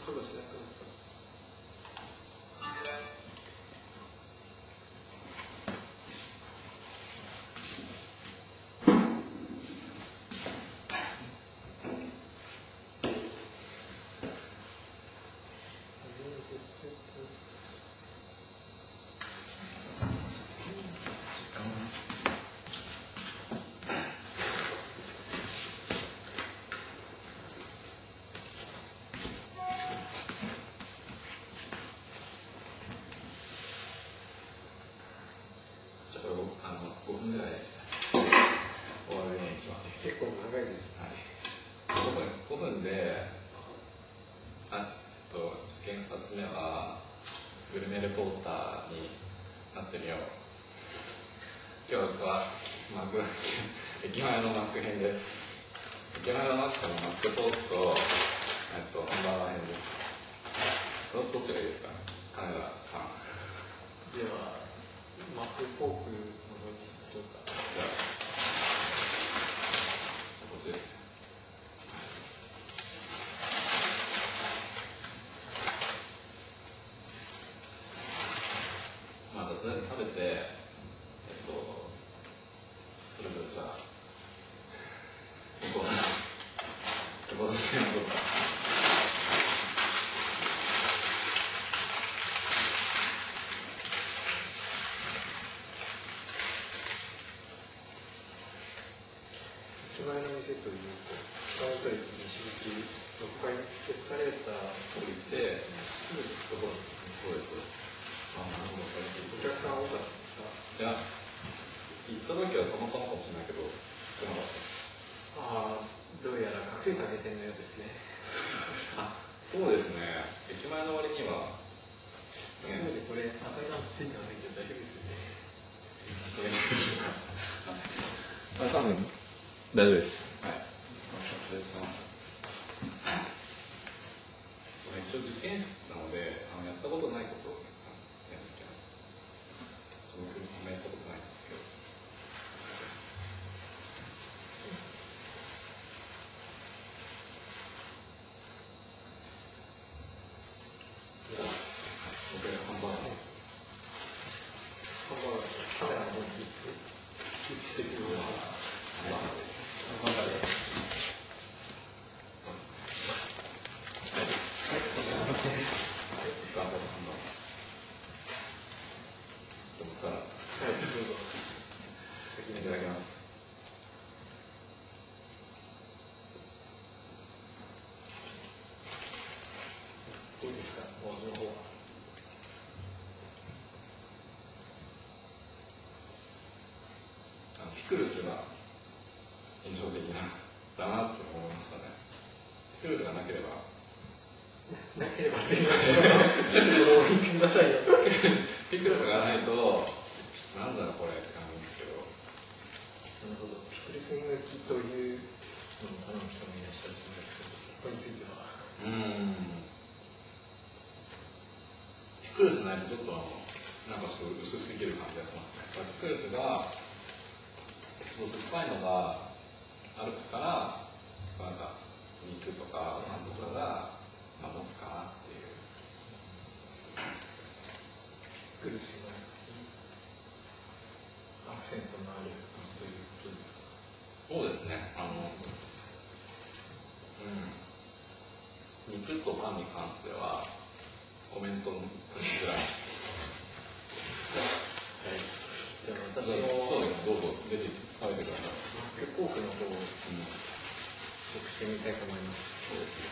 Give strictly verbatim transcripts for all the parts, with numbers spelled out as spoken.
音がしなくなった。 ごふんぐらい終わるようにします。 結構長いです。 はい。ごふん、ごふんで、あと実験ふたつめはグルメレポーターになってみよう。今日はマク駅前のマック編です。駅前のマックのマックトークと、えっと、ハンバーガー編です。どっちがいいですか、金田さん。 では、マックポークの方にしようか。 じゃあ、こっちですね。まあ、とりあえず食べて、えっと、それぞれじゃあ、ここ、ここでしてみようか。 駅前の店というと、川本駅西口ろっかいエスカレーター降りて、 すぐのところですね。 そうです、そうです。あ、なるほど、それお客さん多かったですか？ いや、行った時はたまたまかもしれないけど、少なかったです。 ああ、どうやら隠れた下店のようですね。 あ、そうですね。駅前の割には、 ね、これ、赤いランプついてませんけど大丈夫ですよね。 あ、多分大丈夫です。はい。失礼します。一応受験室なので、あのやったことないことをやるみたいな。僕あんまやったことないんですけど。 じゃあ、 僕がハンバーガー。 ハンバーガーカメラの方に映してくるようなハンバーガーです。 ハンバーガーです。 どうですか、お味の方は。 あのピクルスが印象的なだなって思いましたね。ピクルスがなければなければって言ってくださいよ。 ピクルスがないとなんだろうこれって感じですけど。 なるほど。ピクルス抜きというのを頼む人もいらっしゃるそうですけど、そこについては。 うーん。ピクルスないとちょっとなんかすごい薄すぎる感じがしますね。ピクルスが酸っぱいのがあるからなんか肉とかパンとかが、まあ、持つかなっていう。 ピクルスがアクセントのある味ということですか？ そうですね。あの、うん、肉とパンに関してはコメントのぐらい。 はい。じゃあ私そうもですどうぞぜひ食べてください。 マックポークの方をうん、 食してみたいと思います。 そうです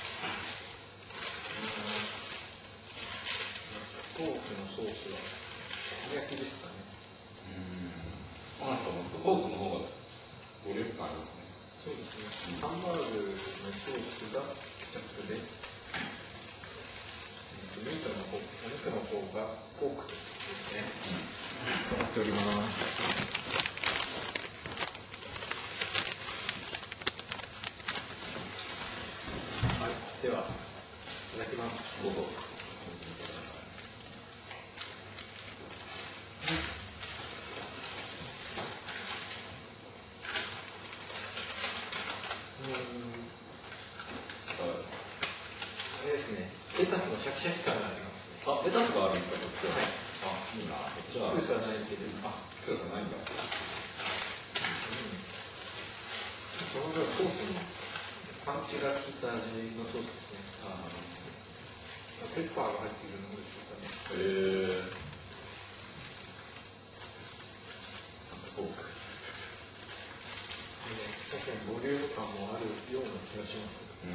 マックポークのソースは照り焼きですかね。 うん。あ、なんかポークの方がボリューム感ありますね。 そうですね。ハンバーグのソースがケチャップで、ミートの方、お肉の方がポークということですね。使っております。はい、では、いただきます。 どうぞ。 うん、 いかがですか？ あれですですね。レタスのシャキシャキ感がありますね。 あ、レタスがあるんですか、そっちは。 はい。 あ、いいな。こっちは。 ピクルスはないけど。 あ、ピクルスはないんだ。 その分ソースにパンチが効いた味のソースですね。 あペッパーが入っているのでしょうかね。 へえ。フォーク。 確かにボリューム感もあるような気がします。 うん。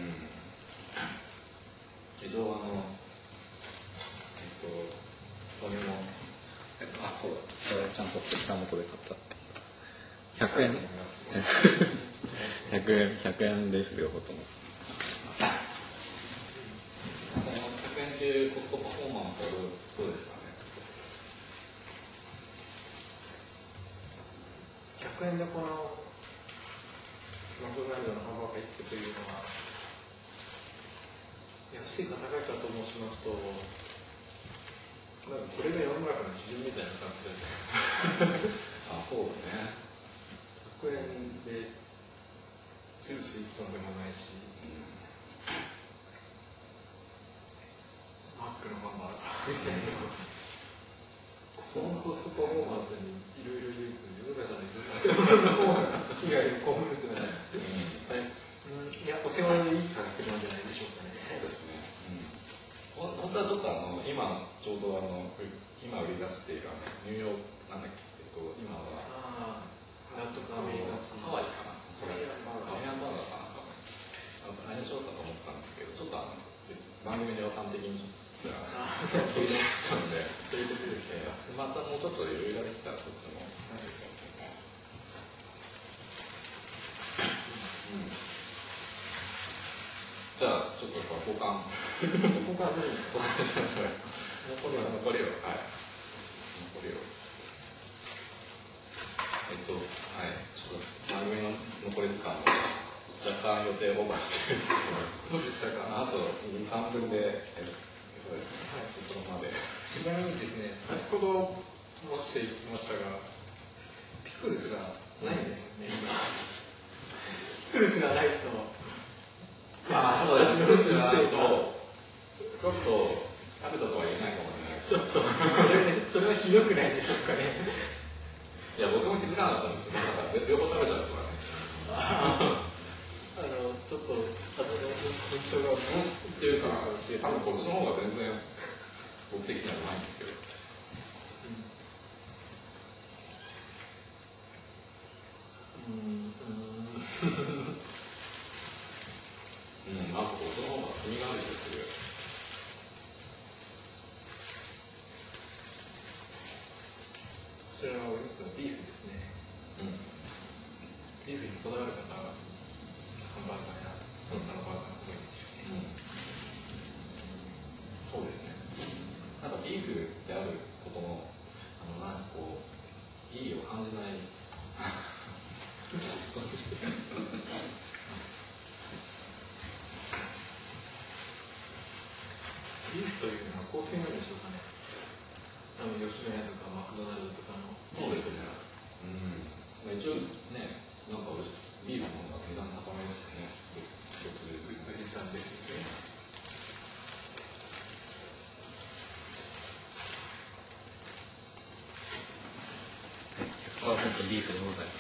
一応あの、えっと、これも、えっと、あ、そうだ。これちゃんと下元で買った。ひゃくえん。ひゃくえん、ひゃくえんです、両方とも。そのひゃくえんっていうコストパフォーマンスはどうですかね。 ひゃくえんでこのマクドナルドのハンバーガーいっこというのは安いか高いかと申しますと、なんかこれが世の中の基準みたいな感じであ、そうだね。 ひゃくえんでジュースいっぽんでもないし、マックのハンバーガーみたいなそのコストパフォーマンスにいろいろ言うと世の中のいろんな被害を被るというのは、はい、うん、いやお手軽でいい価格なんじゃないでしょうかね。 そうですね。うん、本当はちょっとあの今ちょうどあの今売り出しているあのニューヨークなんだっけ、えっと今はああ、なんとかアメリカハワイかな。それハワイアンバーガーかなんかも大変そうだと思ったんですけど、ちょっとあの番組の予算的にちょっと厳しかったので、 そういうことですね。 またもうちょっと余裕ができたらそっちも。じゃあちょっと交換交換何ですか。 残りを残りをはい残りをえっとはいちょっと番組の残り時間を若干予定オーバーしてるそうでしたか。 あとに、さんぷんでえそうですね、はい、そのまで。 ちなみにですね、先ほど申していましたが、ピクルスがないんですよね。ピクルスがないと、 ああ、そうだね。ピクルスがないと、ちょっと食べたとは言えないかもしれない。 ちょっとそれ、ね、それはひどくないでしょうかね。 いや、僕も気づかなかったんですよ。なんか両方食べちゃうからね。 あのちょっと風の印象がっていうか、多分こっちの方が全然僕的にはうまいんですけど。 うん、 うん、なんかこっちの方が罪がある気がする。 こちらはお肉のビーフですね。 うん。 ビーフにこだわる方はハンバーガーやそんなのバーガーが多いでしょうね。 うん、そうですね。なんかビーフであることの、あの、なんかこう、意義を感じない。 ビーフというのは高級なんでしょうかね。あの吉野家とかマクドナルドとかの。 そうですね。うん。一応ね、なんかビーフの方が値段高めですよね。 富士山ですよね。 ひゃくパーセント ビーフでございます。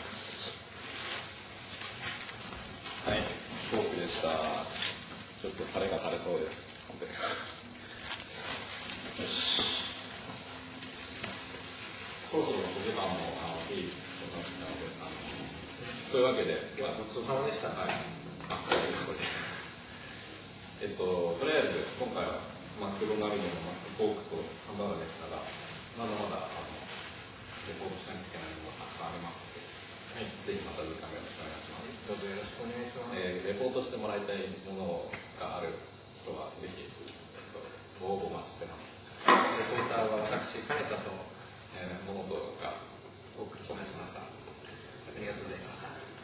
はい、フォークでした。ちょっとタレが垂れそうです。よし。そろそろお時間もあのいいとなったので、あのというわけで、今ごちそうさまでした。はい。あ、これ。えっと、とりあえず今回はマクドナルドのマックポークとハンバーガーでしたが、まだまだあのレポートしなきゃいけないものがたくさんありますので、はい、ぜひまた時間よろしくお願いします。 どうぞよろしくお願いします。 えー、レポートしてもらいたいものがある人はぜひ、えっと、ご応募お待ちしてます。 レポーターは私、金田と、 えー、物とがお送りしました。ありがとうございました。